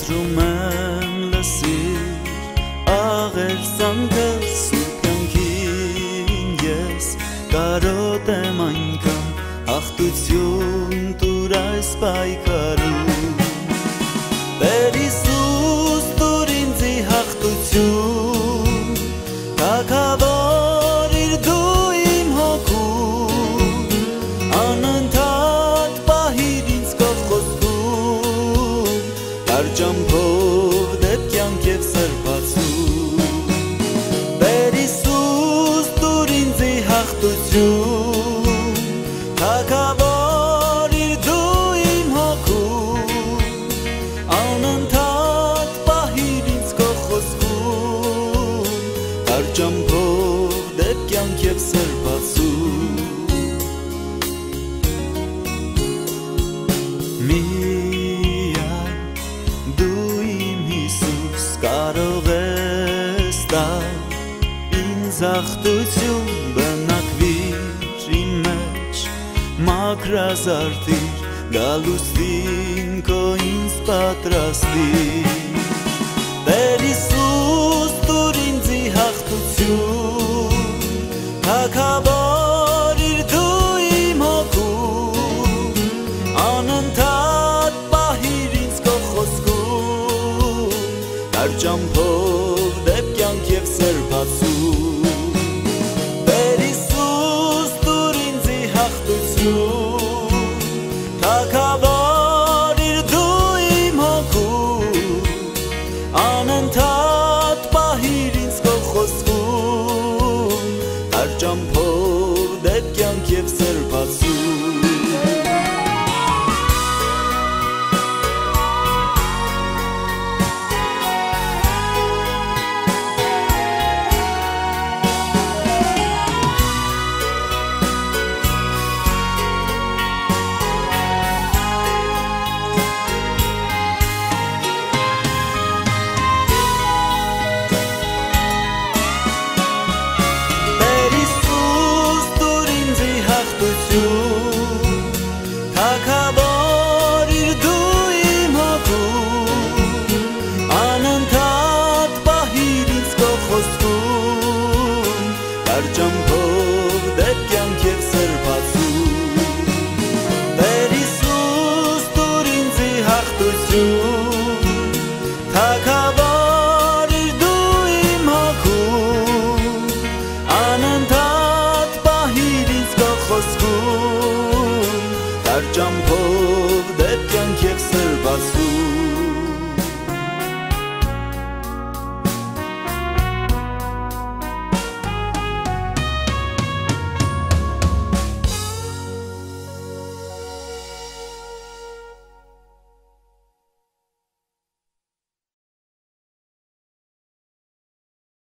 խնդրում եմ լսիր աղերսանքս սուրբ կյանքին ես կարոտեմ այնքան հաղթություն տուր այս պայքարում Տեր Հիսուս տուր ինձի հաղթություն թագավորիր դու իմ հոգում անընդհատ պահիր ինձ քո խոսքում Արջամփով դեպ կյանք և սրբացում Տեր Հիսուս տուր ինձի հաղթություն թագավորիր դու իմ հոգում անընդհատ պահիր ինձ քո խոսքում Արջամփով դեպ կյանք և սրբացում Միայն դու իմ Հիսուս կարող ես տալ ինձ հաղթություն բնակվիր իմ մեջ մաքրազարդիր գալուստին քո ինձ պատրաստիր Տեր Հիսուս տուր ինձի հաղթություն թագավորիր դու իմ հոգում անընդհատ պահիր ինձ քո խոսքում Արջամփով դեպ կյանք և սրբացում